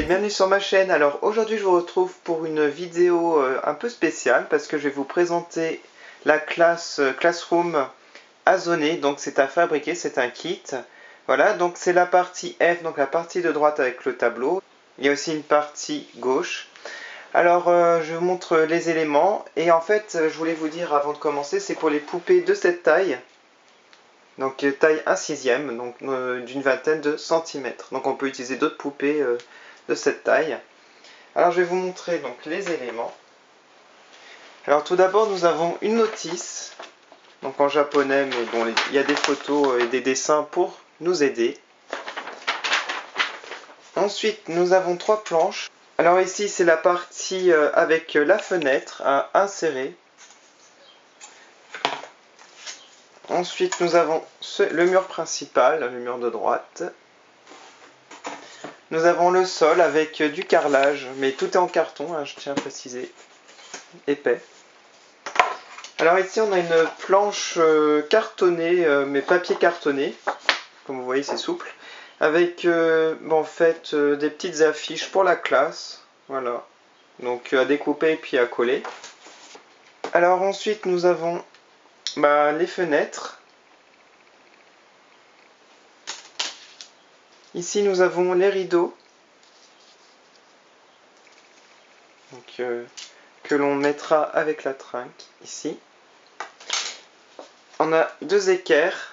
bienvenue sur ma chaîne. Alors aujourd'hui je vous retrouve pour une vidéo un peu spéciale parce que je vais vous présenter la classe Classroom Azone. Donc c'est à fabriquer, c'est un kit. Voilà, donc c'est la partie F, donc la partie de droite avec le tableau. Il y a aussi une partie gauche. Alors je vous montre les éléments et en fait je voulais vous dire avant de commencer, c'est pour les poupées de cette taille. Donc taille 1/6, donc d'une vingtaine de centimètres. Donc on peut utiliser d'autres poupées de cette taille. Alors je vais vous montrer donc les éléments. Alors tout d'abord nous avons une notice, donc en japonais, mais bon il y a des photos et des dessins pour nous aider. Ensuite nous avons 3 planches. Alors ici c'est la partie avec la fenêtre à insérer. Ensuite nous avons le mur principal, le mur de droite. Nous avons le sol avec du carrelage, mais tout est en carton, hein, je tiens à préciser, épais. Alors ici on a une planche cartonnée, mais papier cartonné, comme vous voyez c'est souple, avec en fait des petites affiches pour la classe, voilà, donc à découper et puis à coller. Alors ensuite nous avons les fenêtres. Ici nous avons les rideaux, donc, que l'on mettra avec la trinque ici. On a 2 équerres,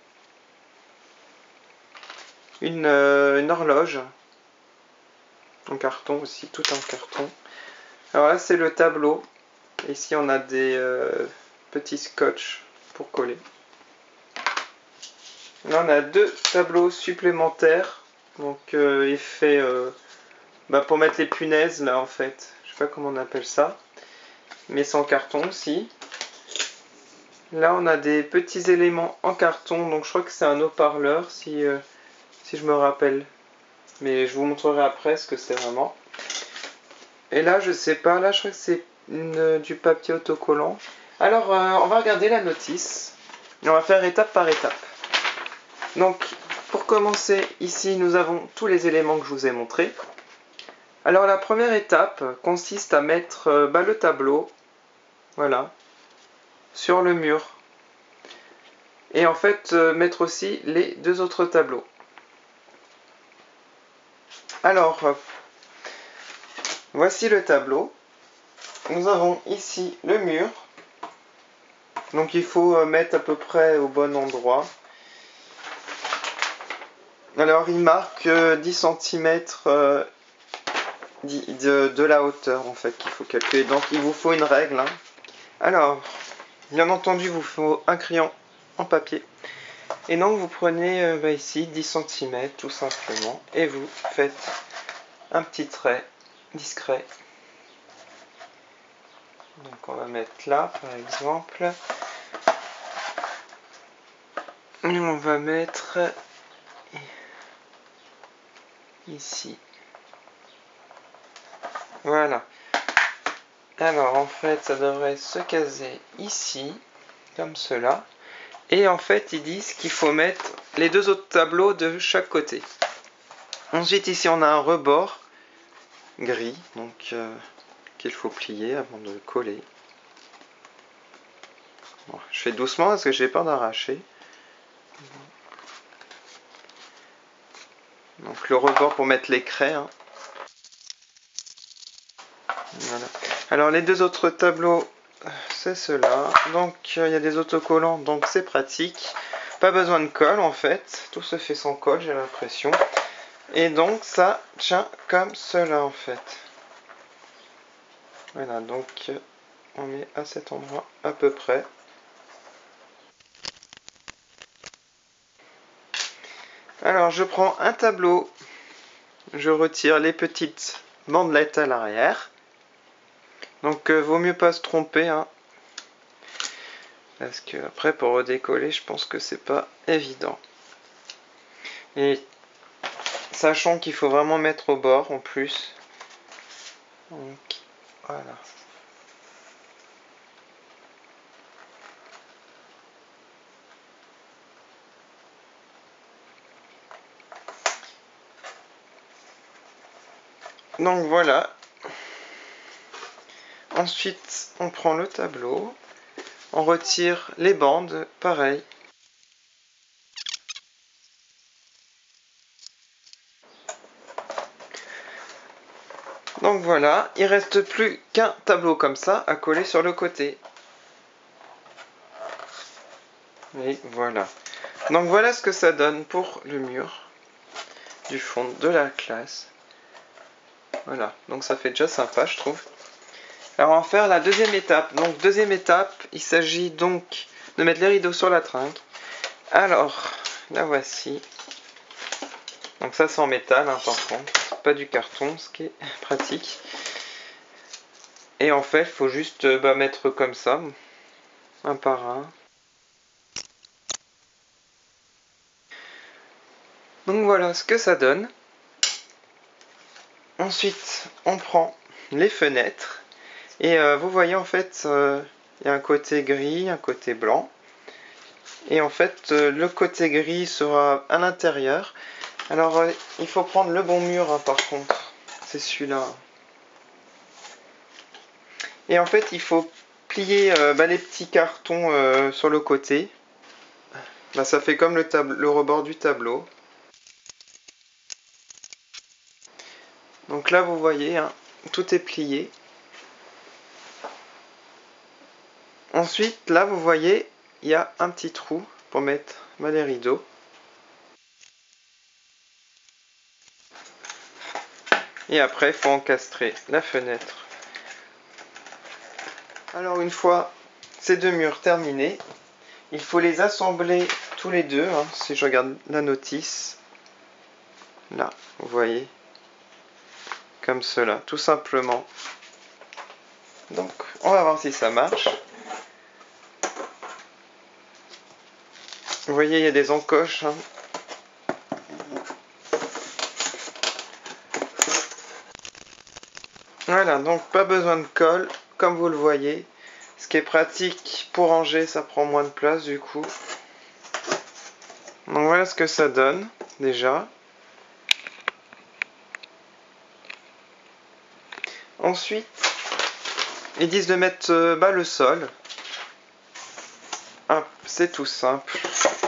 une horloge en carton aussi, tout en carton. Alors là c'est le tableau. Ici on a des petits scotch pour coller. Là on a 2 tableaux supplémentaires, donc effet pour mettre les punaises là en fait. Je sais pas comment on appelle ça, mais c'est en carton aussi. Là on a des petits éléments en carton, donc je crois que c'est un haut-parleur si je me rappelle. Mais je vous montrerai après ce que c'est vraiment. Et là je sais pas, là je crois que c'est du papier autocollant. Alors on va regarder la notice. Et on va faire étape par étape. Donc pour commencer, ici nous avons tous les éléments que je vous ai montrés. Alors la première étape consiste à mettre le tableau, voilà, sur le mur. Et en fait mettre aussi les 2 autres tableaux. Alors voici le tableau. Nous avons ici le mur. Donc il faut mettre à peu près au bon endroit. Alors il marque 10 cm de la hauteur en fait qu'il faut calculer. Donc il vous faut une règle. Hein. Alors, bien entendu, il vous faut un crayon en papier. Et donc vous prenez ici 10 cm tout simplement. Et vous faites un petit trait discret. Donc on va mettre là par exemple. Et on va mettre ici. Voilà. Alors en fait ça devrait se caser ici, comme cela. Et en fait ils disent qu'il faut mettre les 2 autres tableaux de chaque côté. Ensuite ici on a un rebord gris, donc qu'il faut plier avant de coller. Bon, je fais doucement parce que j'ai peur d'arracher. Donc le rebord pour mettre les craies. Hein. Voilà. Alors les 2 autres tableaux, c'est ceux-là. Donc il y a des autocollants, donc c'est pratique. Pas besoin de colle en fait. Tout se fait sans colle, j'ai l'impression. Et donc ça tient comme cela en fait. Voilà, donc on met à cet endroit à peu près. Alors je prends un tableau, je retire les petites bandelettes à l'arrière. Donc vaut mieux pas se tromper, hein, parce que après pour redécoller, je pense que c'est pas évident. Et sachant qu'il faut vraiment mettre au bord en plus. Donc voilà. Donc voilà. Ensuite, on prend le tableau, on retire les bandes, pareil. Donc voilà, il reste plus qu'un tableau comme ça à coller sur le côté. Et voilà. Donc voilà ce que ça donne pour le mur du fond de la classe. Voilà, donc ça fait déjà sympa, je trouve. Alors on va faire la deuxième étape. Donc deuxième étape, il s'agit donc de mettre les rideaux sur la trinque. Alors, la voici. Donc ça c'est en métal, hein, par contre, c'est pas du carton, ce qui est pratique. Et en fait, il faut juste mettre comme ça, un par un. Donc voilà ce que ça donne. Ensuite, on prend les fenêtres. Et vous voyez en fait, il y a un côté gris, un côté blanc. Et en fait, le côté gris sera à l'intérieur. Alors, il faut prendre le bon mur, hein, par contre. C'est celui-là. Et en fait, il faut plier les petits cartons sur le côté. Ça fait comme le rebord du tableau. Donc là, vous voyez, hein, tout est plié. Ensuite, là, vous voyez, il y a un petit trou pour mettre les rideaux. Et après, il faut encastrer la fenêtre. Alors, une fois ces deux murs terminés, il faut les assembler tous les deux. Hein, si je regarde la notice, là, vous voyez, comme cela, tout simplement. Donc, on va voir si ça marche. Vous voyez, il y a des encoches. Hein. Voilà, donc pas besoin de colle, comme vous le voyez. Ce qui est pratique pour ranger, ça prend moins de place du coup. Donc voilà ce que ça donne, déjà. Ensuite, ils disent de mettre le sol. Hop, c'est tout simple.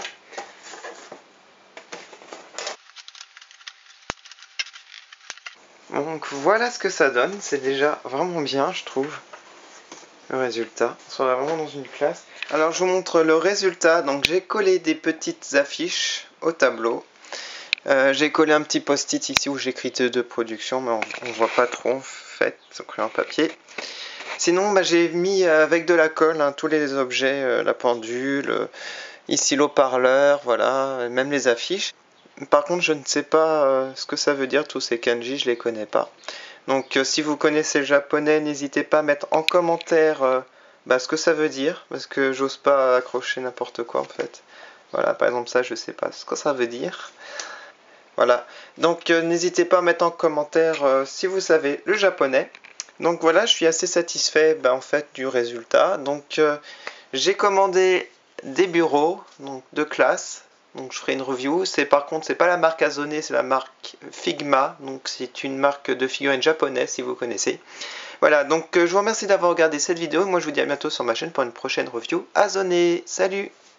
Donc voilà ce que ça donne, c'est déjà vraiment bien je trouve, le résultat. On sera vraiment dans une classe. Alors je vous montre le résultat, donc j'ai collé des petites affiches au tableau. J'ai collé un petit post-it ici où j'écris de production, mais on ne voit pas trop en fait, c'est collé en papier. Sinon j'ai mis avec de la colle tous les objets, la pendule, ici l'eau-parleur, voilà, même les affiches. Par contre, je ne sais pas ce que ça veut dire, tous ces kanji, je les connais pas. Donc, si vous connaissez le japonais, n'hésitez pas à mettre en commentaire ce que ça veut dire, parce que j'ose pas accrocher n'importe quoi en fait. Voilà, par exemple ça, je sais pas ce que ça veut dire. Voilà, donc n'hésitez pas à mettre en commentaire si vous savez le japonais. Donc voilà, je suis assez satisfait en fait du résultat. Donc j'ai commandé des bureaux donc, de classe. Donc je ferai une review. Par contre, c'est pas la marque Azone, c'est la marque Figma. Donc c'est une marque de figurines japonaise si vous connaissez. Voilà, donc je vous remercie d'avoir regardé cette vidéo. Moi je vous dis à bientôt sur ma chaîne pour une prochaine review Azone. Salut!